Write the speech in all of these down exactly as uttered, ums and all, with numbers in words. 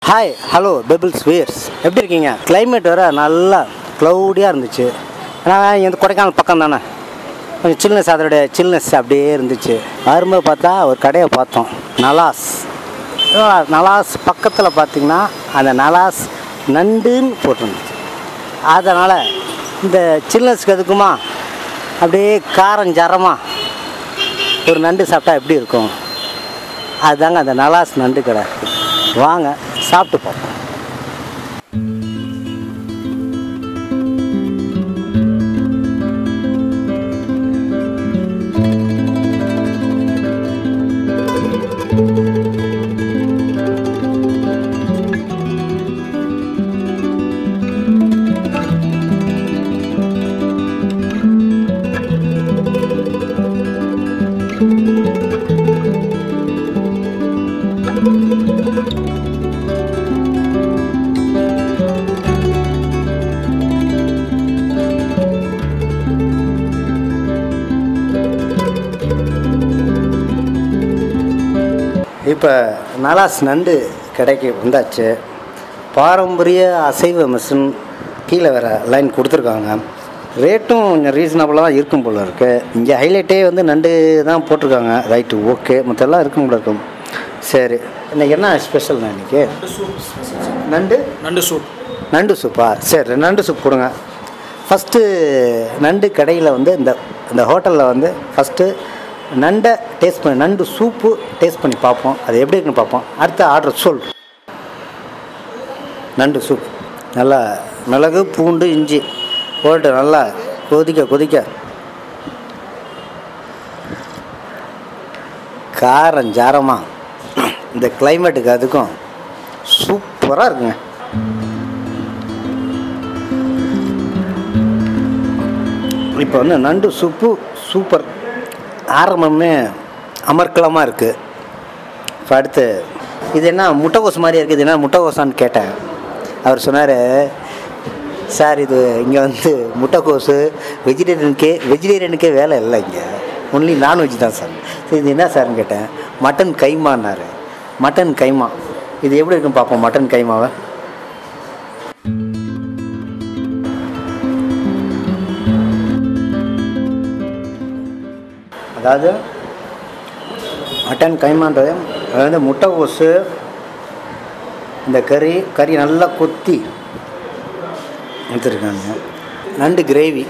Hi hello pebbles wears எப்படி இருக்கீங்க? Climate வேறு நல்லா க்ளவுடியாக இருந்துச்சு. ஆனால் இந்த கொடைக்கானல் பக்கம் தானே, கொஞ்சம் சில்னஸ், அதோடைய சில்னஸ் அப்படியே இருந்துச்சு. வரும்போது பார்த்தா ஒரு கடையை பார்த்தோம், நலாஸ். நலாஸ் பக்கத்தில் பார்த்திங்கன்னா அந்த நலாஸ் நண்டுன்னு போட்டிருந்துச்சு. அதனால் இந்த சில்னஸ்க்கு எதுக்குமா அப்படியே காரம் ஜரமாக ஒரு நண்டு சாப்பிட்டா எப்படி இருக்கும், அதுதாங்க அந்த நலாஸ் நண்டு கடை. வாங்க சாப்பிட்டு பார்ப்போம். இப்போ நலாஸ் நண்டு கடைக்கு வந்தாச்சு. பாரம்பரிய அசைவ மிஷின் கீழே வேறு லைன் கொடுத்துருக்காங்க. ரேட்டும் கொஞ்சம் ரீசனபுளாக தான் இருக்கும் போல் இருக்குது. இங்கே ஹைலைட்டே வந்து நண்டு தான் போட்டிருக்காங்க. Right, okay. மற்றெல்லாம் இருக்கும் போல இருக்கும். சரி, இன்றைக்கி என்ன ஸ்பெஷல்ண்ணா? இன்றைக்கி நண்டு நண்டு சூப். நண்டு சூப்பா? சரி, நண்டு சூப் கொடுங்க. ஃபஸ்ட்டு நண்டு கடையில் வந்து இந்த இந்த ஹோட்டலில் வந்து ஃபஸ்ட்டு நண்டை டேஸ்ட் பண்ணி, நண்டு சூப்பு டேஸ்ட் பண்ணி பார்ப்போம், அது எப்படி இருக்குன்னு பார்ப்போம். அடுத்த ஆர்டர் சொல். நண்டு சூப் நல்லா மிளகு பூண்டு இஞ்சி போட்டு நல்லா கொதிக்க கொதிக்க காரம் ஜாரமாக இந்த கிளைமேட்டுக்கு அதுக்கும் சூப்பராக இருக்குங்க. இப்போ வந்து நண்டு சூப்பு சூப்பர். ஆரம்பமே அமர்க்கலமாக இருக்குது. இப்போ அடுத்து இது என்ன முட்டைக்கோஸ் மாதிரி இருக்குது, இது என்ன முட்டைக்கோஸான்னு கேட்டேன். அவர் சொன்னார், சார் இது இங்கே வந்து முட்டைக்கோஸு வெஜிடேரியனுக்கே வெஜிடேரியனுக்கே வேலை இல்லை, இங்கே ஒன்லி நான்வெஜ் தான் சார். சரி, இது என்ன சார்னு கேட்டேன். மட்டன் கைமான்னாரு. மட்டன் கைமா இது எப்படி இருக்குன்னு பார்ப்போம். மட்டன் கைமாவை அதாவது மட்டன் கைமான்றது அது வந்து முட்டைக்கோசு, இந்த கறி கறி நல்லா கொத்தி எடுத்துருக்காங்க. நண்டு கிரேவி,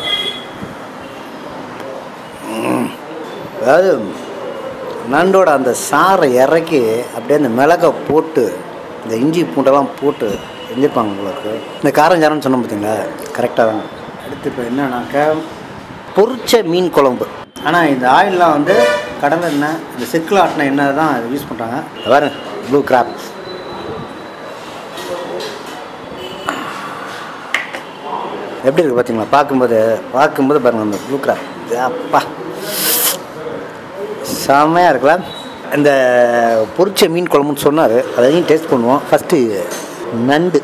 அதாவது நண்டோட அந்த சாறை இறக்கி அப்படியே அந்த மிளகை போட்டு இந்த இஞ்சி பூண்டெல்லாம் போட்டு செஞ்சுருப்பாங்க உங்களுக்கு. இந்த காரஞ்சாரம்னு சொன்னோம் பார்த்தீங்களா, கரெக்டாக தான். அடுத்து இப்போ என்னன்னாக்கா பொரிச்ச மீன் குழம்பு. ஆனால் இந்த ஆயிலெலாம் வந்து கடலை எண்ணெய், இந்த செக்கில் ஆட்டின எண்ணெய் தான் அதை யூஸ் பண்ணுறாங்க. பாருங்க, ப்ளூ கிராப் எப்படி இருக்குது பார்த்தீங்களா? பார்க்கும்போது பார்க்கும்போது பாருங்கள், அந்த ப்ளூ கிராப் அப்பா செம்மையாக இருக்குல்ல. இந்த பொரிச்ச மீன் குழம்புன்னு சொன்னார், அதையும் டேஸ்ட் பண்ணுவோம். ஃபஸ்ட்டு நண்டு.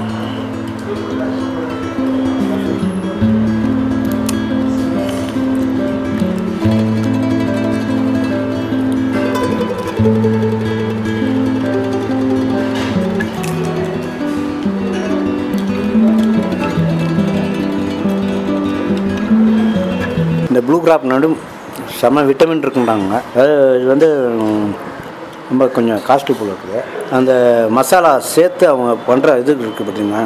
இந்த ப்ளூ கிராப் நண்டு செம்ம விட்டமின் இருக்குன்றாங்க. இது வந்து ரொம்ப கொஞ்சம் காஸ்ட்லி போல் இருக்குது. அந்த மசாலா சேர்த்து அவங்க பண்ணுற இது இருக்குது பார்த்தீங்கன்னா,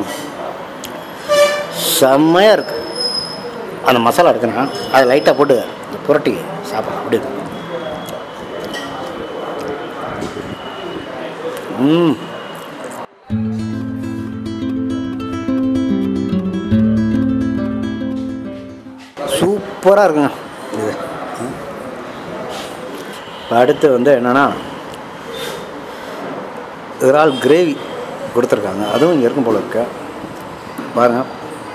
செம்மையாக இருக்குது. அந்த மசாலா இருக்குன்னா அதை லைட்டாக போட்டு புரட்டி சாப்பிடலாம். அப்படி இருக்கு. ம் சூப்பராக இருக்குங்க இது. அடுத்து வந்து என்னென்னா இறால் கிரேவி கொடுத்துருக்காங்க. அதுவும் இங்கே இருக்கும் போல இருக்கு. பாருங்கள்,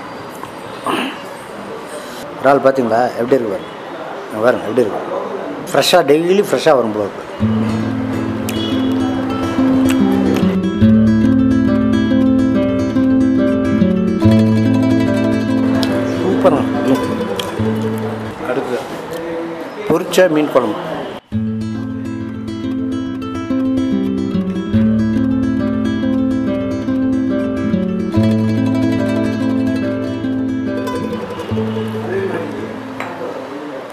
இறால் பார்த்தீங்களா எப்படி இருக்கு பாருங்க. பாருங்க எப்படி இருக்கு, ஃப்ரெஷ்ஷாக டெய்லி ஃப்ரெஷ்ஷாக வரும் போல இருக்கு. சூப்பராக. அடுத்து பொரிச்ச மீன் குழம்பு.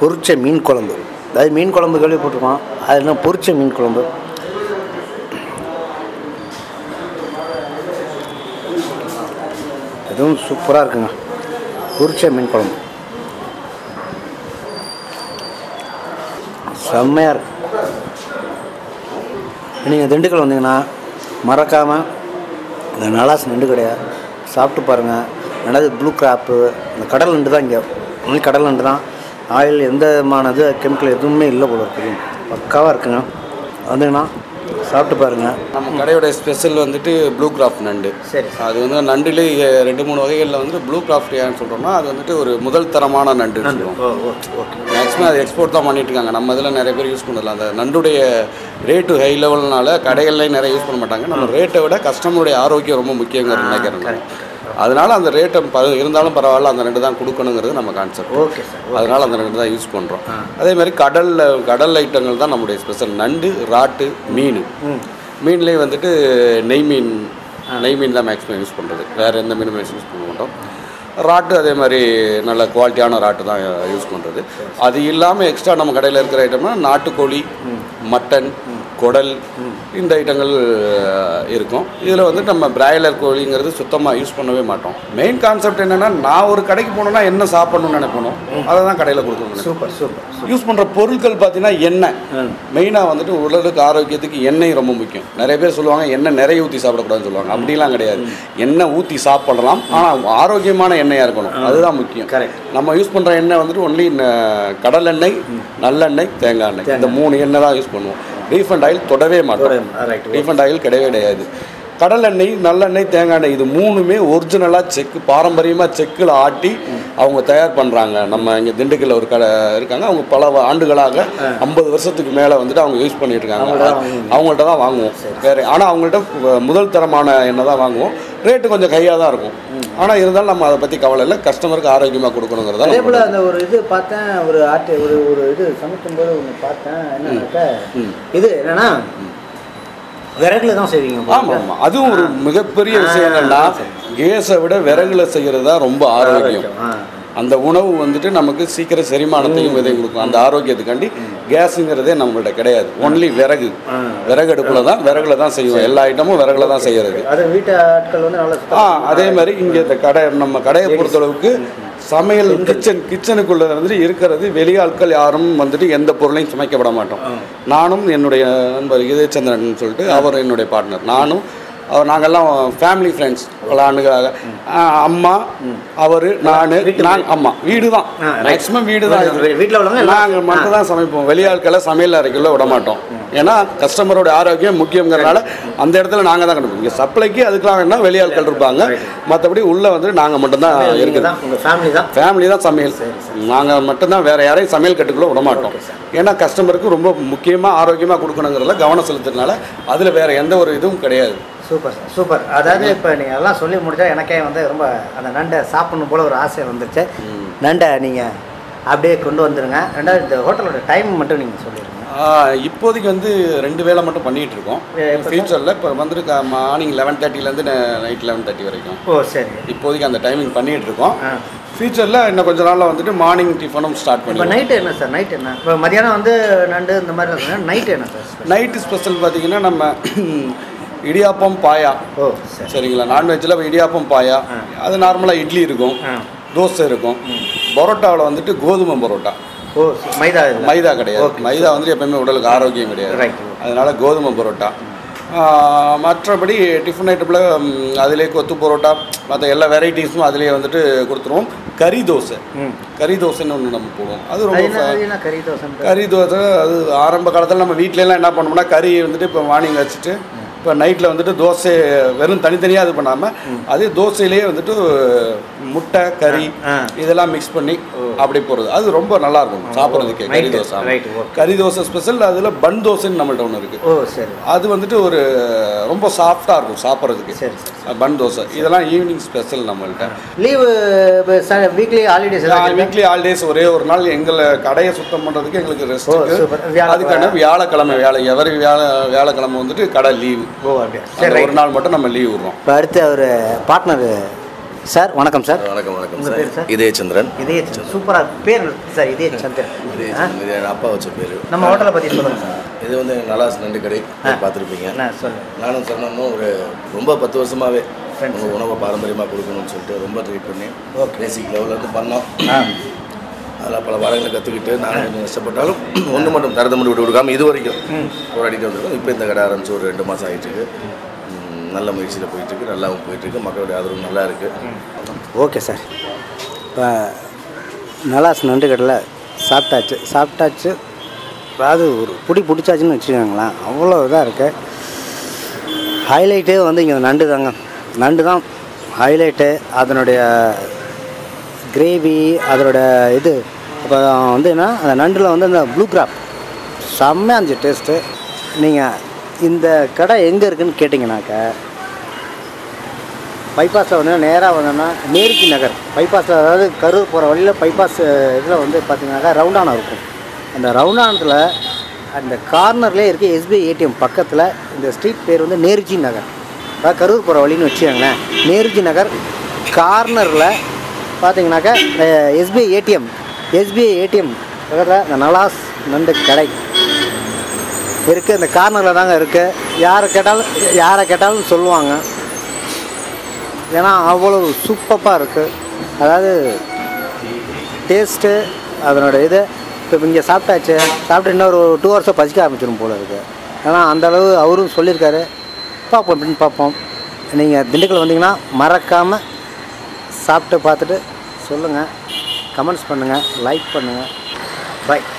பொரிச்ச மீன் குழம்பு. அதாவது மீன் குழம்பு கேள்விப்பட்டிருக்கோம், அது என்ன பொரிச்ச மீன் குழம்பு. அதுவும் சூப்பராக இருக்குங்க. பொரிச்ச மீன் குழம்பு செம்மையாக இருக்கு. நீங்கள் திண்டுக்கல் வந்தீங்கன்னா மறக்காமல் இந்த நலாஸ் நண்டு கடையை சாப்பிட்டு பாருங்கள். ரெண்டாவது ப்ளூ கிராப்பு, இந்த கடல் நண்டு தான் இங்கே ஒன்லி கடல் நண்டு தான். ஆயில் எந்த விதமானது கெமிக்கல் எதுவுமே இல்லை போல இருக்குது. பக்காவாக இருக்குங்க. வந்தீங்கன்னா சாப்பிட்டு பாருங்கள். நம்ம கடையோட ஸ்பெஷல் வந்துட்டு ப்ளூ கிராஃப்ட் நண்டு. சரி, அது வந்து நண்டுலே ரெண்டு மூணு வகைகளில் வந்து ப்ளூ கிராஃப்ட் ஏன்னு சொல்கிறோம்னா அது வந்துட்டு ஒரு முதல் தரமான நண்டு சொல்லுவோம். மேக்ஸிமம் அது எக்ஸ்போர்ட் தான் பண்ணிட்டு இருக்காங்க. நம்ம இதில் நிறைய பேர் யூஸ் பண்ணல. அந்த நண்டுடைய ரேட்டு ஹை லெவல்னால கடைகள்லேயும் நிறைய யூஸ் பண்ண மாட்டாங்க. நம்ம ரேட்டை விட கஸ்டமருடைய ஆரோக்கியம் ரொம்ப முக்கியங்கிறது நினைக்கிறேன். அதனால் அந்த ரேட்டை ப இருந்தாலும் பரவாயில்ல, அந்த ரெண்டு தான் கொடுக்கணுங்கிறது நம்ம கான்செப்ட். Okay sir. அதனால் அந்த ரெண்டு தான் யூஸ் பண்ணுறோம். அதேமாதிரி கடலில் கடல் ஐட்டங்கள் தான் நம்முடைய ஸ்பெஷல். நண்டு, ராட்டு, மீன். மீன்லேயே வந்துட்டு நெய் மீன் நெய் மீன் தான் மேக்ஸிமம் யூஸ் பண்ணுறது. வேறு எந்த மீனுமே யூஸ் பண்ண மாட்டோம். ராட்டு அதே மாதிரி நல்ல குவாலிட்டியான ராட்டு தான் யூஸ் பண்ணுறது. அது இல்லாமல் எக்ஸ்ட்ரா நம்ம கடையில் இருக்கிற ஐட்டம்னா நாட்டுக்கோழி, மட்டன், குடல், இந்த ஐட்டங்கள் இருக்கும். இதில் வந்து நம்ம பிராய்லர் கோழிங்கிறது சுத்தமாக யூஸ் பண்ணவே மாட்டோம். மெயின் கான்செப்ட் என்னென்னா, நான் ஒரு கடைக்கு போனோன்னா என்ன சாப்பிட்ணுன்னு நினைப்பணும், அதை தான் கடையில் கொடுக்கணும். Super super. யூஸ் பண்ணுற பொருட்கள் பார்த்தீங்கன்னா எண்ணெய் மெயினாக வந்துட்டு உடலுக்கு ஆரோக்கியத்துக்கு எண்ணெய் ரொம்ப முக்கியம். நிறைய பேர் சொல்லுவாங்க எண்ணெய் நிறைய ஊற்றி சாப்பிடக்கூடாதுன்னு சொல்லுவாங்க. அப்படிலாம் கிடையாது. எண்ணெய் ஊற்றி சாப்பிடலாம், ஆனால் ஆரோக்கியமான எண்ணெயாக இருக்கணும். அதுதான் முக்கியம். கரெக்ட். நம்ம யூஸ் பண்ணுற எண்ணெய் வந்துட்டு ஒன்லி கடல் எண்ணெய், நல்லெண்ணெய், தேங்காய் எண்ணெய், இந்த மூணு எண்ணெய் தான் யூஸ் பண்ணுவோம். ரீஃபண்ட் ஆயில் தொடவே மாட்டோம். ரீஃபண்ட் ஆயில் கிடையவே கிடையாது. கடல் எண்ணெய், நல்லெண்ணெய், தேங்காய் எண்ணெய் இது மூணுமே ஒரிஜினலாக செக்கு பாரம்பரியமாக செக்கில் ஆட்டி அவங்க தயார் பண்ணுறாங்க. நம்ம இங்கே திண்டுக்கல்ல ஒரு கடை இருக்காங்க. அவங்க பல ஆண்டுகளாக ஐம்பது வருஷத்துக்கு மேலே வந்துட்டு அவங்க யூஸ் பண்ணிட்டு இருக்காங்க. அவங்கள்ட்ட தான் வாங்குவோம் வேறு. ஆனால் அவங்கள்ட்ட முதல் தரமான எண்ணெய் தான் வாங்குவோம். ரேட்டு கொஞ்சம் கையாக தான் இருக்கும். ஆனால் இருந்தாலும் நம்ம அதை பற்றி கவலை இல்லை. கஸ்டமருக்கு ஆரோக்கியமாக கொடுக்கணுங்கிறதா. அதே போல் அந்த ஒரு இது பார்த்தேன், ஒரு ஆட்டு ஒரு ஒரு இது சமைக்கும்போது ஒன்று பார்த்தேன். என்னன்னாக்கா இது என்னன்னா விறகுல தான் செய்வீங்க. ஆமாம் ஆமாம். அதுவும் ஒரு மிகப்பெரிய விஷயம் என்னன்னா, கேஸை விட விறகுல செய்கிறது தான் ரொம்ப ஆரோக்கியம். அந்த உணவு வந்துட்டு நமக்கு சீக்கிரம் செரிமானத்தையும் இதையும் கொடுக்கும். அந்த ஆரோக்கியத்துக்காண்டி கேஸுங்கிறதே நம்மள்ட்ட கிடையாது. ஒன்லி விறகு விறகு அடுப்பில் தான் விறகுல தான் செய்வோம். எல்லா ஐட்டமும் விறகுல தான் செய்கிறது. வீட்டு ஆட்கள் வந்து நல்லா ஆ அதே மாதிரி இங்கே இந்த கடை நம்ம கடையை பொறுத்தளவுக்கு சமையல் கிச்சன் கிச்சனுக்குள்ளே வந்துட்டு இருக்கிறது வெளியாட்கள் யாரும் வந்துட்டு எந்த பொருளையும் சமைக்கப்பட மாட்டோம். நானும் என்னுடைய நண்பர் இதயச்சந்திரன் சொல்லிட்டு அவர் என்னுடைய பார்ட்னர், நானும் அவர் நாங்கள்லாம் ஃபேமிலி ஃப்ரெண்ட்ஸ் பல ஆண்டுகளாக. அம்மா, அவர், நான் நான் அம்மா வீடு தான் மேக்ஸிமம் வீடு தான். வீட்டில் உள்ளவங்க நாங்கள் மட்டும் தான் சமைப்போம். வெளியாட்களை சமையல் அறைக்குள்ளே விட மாட்டோம். ஏன்னா கஸ்டமரோட ஆரோக்கியம் முக்கியங்கிறனால அந்த இடத்துல நாங்கள் தான் கண்டுபிடிப்போம். இங்கே சப்ளைக்கு அதுக்கெலாம் வேணால் வெளியாட்கள் இருப்பாங்க. மற்றபடி உள்ளே வந்துட்டு நாங்கள் மட்டும்தான் இருக்குது. ஃபேமிலி தான் ஃபேமிலி தான் சமையல். நாங்கள் மட்டும்தான், வேறு யாரையும் சமையல் கட்டுக்குள்ளே விட மாட்டோம். ஏன்னா கஸ்டமருக்கு ரொம்ப முக்கியமாக ஆரோக்கியமாக கொடுக்கணுங்கிறதுல கவனம் செலுத்துறதுனால அதில் வேறு எந்த ஒரு இதுவும் கிடையாது. Super sir, super. அதாவது இப்போ நீங்கள் எல்லாம் சொல்லி முடிச்சா எனக்கே வந்து ரொம்ப அந்த நண்டை சாப்பிடணும் போல் ஒரு ஆசை வந்துருச்சு. நண்டை நீங்கள் அப்படியே கொண்டு வந்துடுங்க. ரெண்டாவது இந்த ஹோட்டலோட டைம் மட்டும் நீங்கள் சொல்லிடுங்க. இப்போதைக்கு வந்து ரெண்டு வேளை மட்டும் பண்ணிகிட்டு இருக்கோம். ஃபியூச்சரில் இப்போ வந்துட்டு மார்னிங் லெவன் தேர்ட்டிலேருந்து நைட் லெவன் தேர்ட்டி வரைக்கும். ஓ சரி. இப்போதைக்கு அந்த டைமிங் பண்ணிகிட்டு இருக்கோம். ஃபியூச்சரில் இன்னும் கொஞ்சம் நாளில் வந்துட்டு மார்னிங் டிஃபனும் ஸ்டார்ட் பண்ணி. இப்போ நைட்டு என்ன சார்? நைட் என்ன இப்போ மதியானம் வந்து நண்டு இந்த மாதிரி நைட்டு என்ன சார்? நைட்டு ஸ்பெஷல் பார்த்தீங்கன்னா நம்ம இடியாப்பம், பாயா. ஓ சரிங்களா. நான்வெஜ்ஜில் இடியாப்பம், பாயா. அது நார்மலாக இட்லி இருக்கும், தோசை இருக்கும். பரோட்டாவில் வந்துட்டு கோதுமை பரோட்டா. ஓ மைதா மைதா கிடையாது. மைதா வந்துட்டு எப்போயுமே உடலுக்கு ஆரோக்கியம் கிடையாது. அதனால கோதுமை பரோட்டா. மற்றபடி டிஃபன் ஐட்டத்தில் அதிலே கொத்து பரோட்டா மற்ற எல்லா வெரைட்டிஸும் அதிலே வந்துட்டு கொடுத்துருவோம். கறி தோசை கறி தோசைன்னு ஒன்று நம்ம போடுவோம். அது ரொம்ப கறி தோசை கறி தோசை அது ஆரம்ப காலத்தில் நம்ம வீட்டிலலாம் என்ன பண்ணோம்னா கறி வந்துட்டு இப்போ மார்னிங் வச்சுட்டு இப்போ நைட்டில் வந்துட்டு தோசை வெறும் தனித்தனியாக இது பண்ணாமல் அதே தோசையிலேயே வந்துட்டு முட்டை, கறி இதெல்லாம் மிக்ஸ் பண்ணி அப்படி போகிறது. அது ரொம்ப நல்லாயிருக்கும் சாப்பிட்றதுக்கு. கறி தோசை கறி தோசை ஸ்பெஷல். அதில் பன் தோசைன்னு நம்மள்ட்ட ஒன்று இருக்குது. அது வந்துட்டு ஒரு ரொம்ப சாஃப்டாக இருக்கும் சாப்பிட்றதுக்கு. பன் தோசை இதெல்லாம் ஈவினிங் ஸ்பெஷல் நம்மள்ட்ட. Leave weekly holidays weekly holidays ஒரே ஒரு நாள் எங்களை கடையை சுத்தம் பண்ணுறதுக்கு எங்களுக்கு ரெஸ்ட். அதுக்கான வியாழக்கிழமை வேலை எவரி வியாழ வியாழக்கிழமை வந்துட்டு கடை லீவு. ஓ அப்படியே சரி. ஒரு நாள் மட்டும் நம்ம லீவ் விடுறோம். இப்போ அடுத்து அவர் பார்ட்னர் சார் வணக்கம் சார். வணக்கம் வணக்கம் உங்கள் பேர் சார்? இதய சந்திரன். இதய சந்திரன் சூப்பராக பேர் சார். இதய சந்திரன் இதய சந்திரன் இது என் அப்பா வச்ச பேர். நம்ம ஹோட்டலை பற்றி சொல்லுங்கள் சார். இது வந்து நலாஸ் நண்டு கடை பார்த்துருப்பீங்க. சொல்லுங்கள். நானும் சொன்னோம்னா ஒரு ரொம்ப பத்து வருஷமாகவே உங்கள் உணவை பாரம்பரியமாக கொடுக்கணும்னு சொல்லிட்டு ரொம்ப ட்ரை பண்ணி பேசிக் லெவலில் இருந்து பண்ணோம். அதில் பல வாரங்களை கற்றுக்கிட்டு நானும் கொஞ்சம் கஷ்டப்பட்டாலும் ஒன்று மட்டும் தரத்தை மட்டும் விட்டு கொடுக்காமல் இது வரைக்கும் போராடிட்டு வந்துருக்கோம். இப்போ இந்த கடை ஆரம்பிச்சு ஒரு ரெண்டு மாதம் ஆகிட்டுருக்கு. நல்ல முயற்சியில் போயிட்டுருக்கு, நல்லாவும் போயிட்டுருக்கு, மக்களுடைய ஆதரவு நல்லா இருக்குது. Okay sir. இப்போ நலாஸ் நண்டு கடையில் சாப்பிட்டாச்சு சாப்பிட்டாச்சு அதாவது ஒரு பிடி பிடிச்சாச்சுன்னு வச்சுக்கோங்களேன். அவ்வளோ இதாக இருக்குது. ஹைலைட்டே வந்து இங்கே நண்டு தாங்க. நண்டு தான் ஹைலைட்டு. அதனுடைய கிரேவி அதோட இது இப்போ வந்து என்ன அந்த நண்டில் வந்து அந்த ப்ளூ கிராப் செம்மையாக இருந்துச்சு டேஸ்ட்டு. நீங்கள் இந்த கடை எங்கே இருக்குதுன்னு கேட்டிங்கனாக்க பைபாஸில் வந்து நேராக வந்தோன்னா நேருக்கி நகர் பைபாஸில் அதாவது கரூர் போகிற வழியில் பைபாஸ் இதில் வந்து பார்த்திங்கனாக்கா ரவுண்டானா இருக்கும். அந்த ரவுண்டானத்தில் அந்த கார்னர்லேயே இருக்குது எஸ்பிஐ ஏடிஎம் பக்கத்தில். இந்த ஸ்ட்ரீட் பேர் வந்து நேருஜி நகர். அதாவது கரூர் போகிற வழின்னு வச்சுக்கோங்களேன். நேருஜி நகர் கார்னரில் பார்த்தீங்கன்னாக்கா எஸ்பிஐ ஏடிஎம் எஸ்பிஐ ஏடிஎம் பக்கத்தில் இந்த நலாஸ் நண்டு கடை இருக்குது. இந்த கார்னரில் தாங்க இருக்குது. யாரை கேட்டாலும் யாரை கேட்டாலும் சொல்லுவாங்க. ஏன்னா அவ்வளோ சூப்பராக இருக்குது. அதாவது டேஸ்ட்டு அதனோட இது இப்போ இங்கே சாப்பிட்டாச்சு சாப்பிட்டு இன்னொரு டூ ஹவர்ஸாக பசிக்க ஆரம்பிச்சிடும் போல் இருக்குது. ஏன்னா அந்தளவு அவரும் சொல்லியிருக்காரு. பார்ப்போம் அப்படின்னு பார்ப்போம். நீங்கள் திண்டுக்கல் வந்தீங்கன்னா மறக்காமல் சாப்பிட்டு பார்த்துட்டு சொல்லுங்கள், கமெண்ட்ஸ் பண்ணுங்கள், லைக் பண்ணுங்கள். பை.